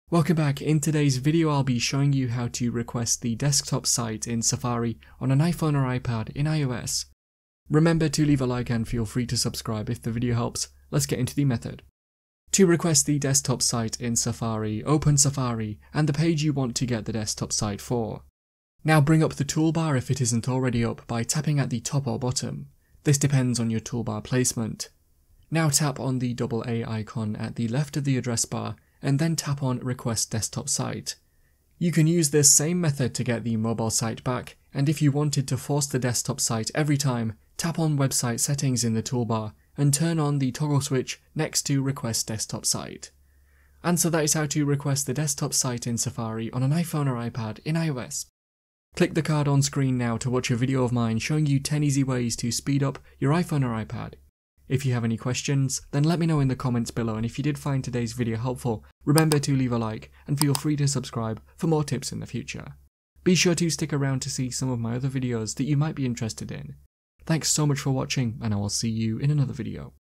Welcome back. In today's video I'll be showing you how to request the desktop site in Safari on an iPhone or iPad in iOS. Remember to leave a like and feel free to subscribe if the video helps. Let's get into the method. To request the desktop site in Safari, open Safari and the page you want to get the desktop site for. Now bring up the toolbar if it isn't already up by tapping at the top or bottom. This depends on your toolbar placement. Now tap on the AA icon at the left of the address bar and then tap on Request Desktop Site. You can use this same method to get the mobile site back, and if you wanted to force the desktop site every time, tap on Website Settings in the toolbar and turn on the toggle switch next to Request Desktop Site. And so that is how to request the desktop site in Safari on an iPhone or iPad in iOS. Click the card on screen now to watch a video of mine showing you 10 easy ways to speed up your iPhone or iPad. If you have any questions, then let me know in the comments below, and if you did find today's video helpful, remember to leave a like and feel free to subscribe for more tips in the future. Be sure to stick around to see some of my other videos that you might be interested in. Thanks so much for watching, and I will see you in another video.